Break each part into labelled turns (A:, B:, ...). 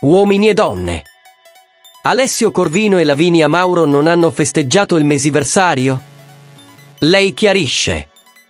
A: Uomini e donne. Alessio Corvino e Lavinia Mauro non hanno festeggiato il mesiversario? Lei chiarisce.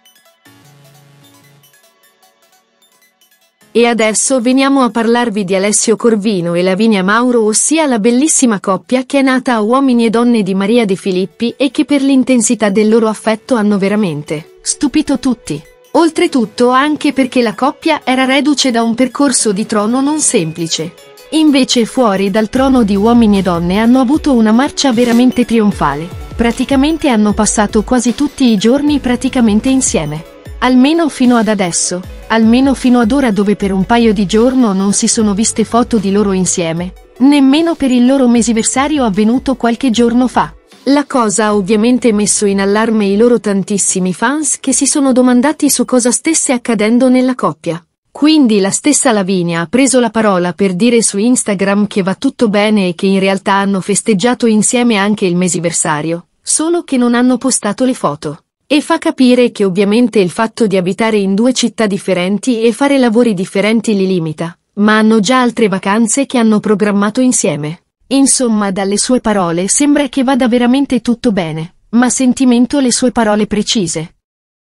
B: E adesso veniamo a parlarvi di Alessio Corvino e Lavinia Mauro, ossia la bellissima coppia che è nata a Uomini e Donne di Maria De Filippi e che per l'intensità del loro affetto hanno veramente stupito tutti. Oltretutto anche perché la coppia era reduce da un percorso di trono non semplice. Invece fuori dal trono di Uomini e Donne hanno avuto una marcia veramente trionfale. Praticamente hanno passato quasi tutti i giorni praticamente insieme. Almeno fino ad adesso, almeno fino ad ora, dove per un paio di giorni non si sono viste foto di loro insieme, nemmeno per il loro mesiversario avvenuto qualche giorno fa. La cosa ha ovviamente messo in allarme i loro tantissimi fans che si sono domandati su cosa stesse accadendo nella coppia. Quindi la stessa Lavinia ha preso la parola per dire su Instagram che va tutto bene e che in realtà hanno festeggiato insieme anche il mesiversario, solo che non hanno postato le foto. E fa capire che ovviamente il fatto di abitare in due città differenti e fare lavori differenti li limita, ma hanno già altre vacanze che hanno programmato insieme. Insomma, dalle sue parole sembra che vada veramente tutto bene, ma sentimento le sue parole precise.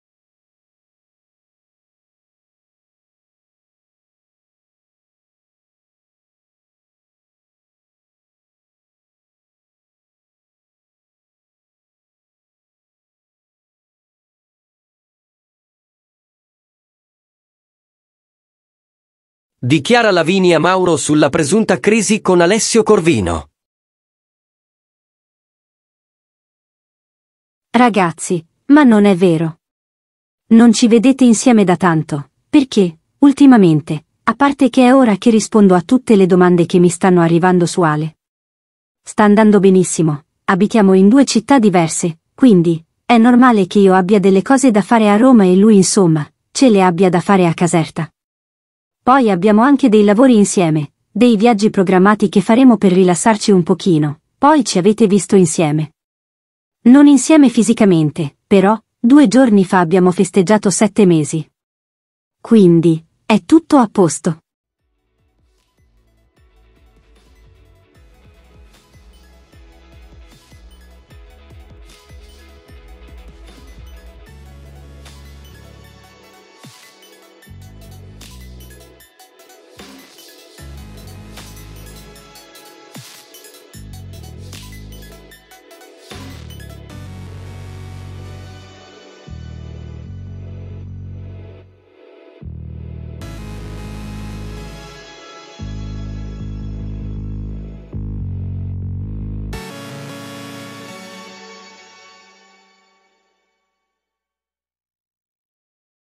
A: Dichiara Lavinia Mauro sulla presunta crisi con Alessio Corvino.
C: Ragazzi, ma non è vero. Non ci vedete insieme da tanto, perché, ultimamente, a parte che è ora che rispondo a tutte le domande che mi stanno arrivando su Ale. Sta andando benissimo, abitiamo in due città diverse, quindi, è normale che io abbia delle cose da fare a Roma e lui insomma, ce le abbia da fare a Caserta. Poi abbiamo anche dei lavori insieme, dei viaggi programmati che faremo per rilassarci un pochino, poi ci avete visto insieme. Non insieme fisicamente, però, 2 giorni fa abbiamo festeggiato 7 mesi. Quindi, è tutto a posto.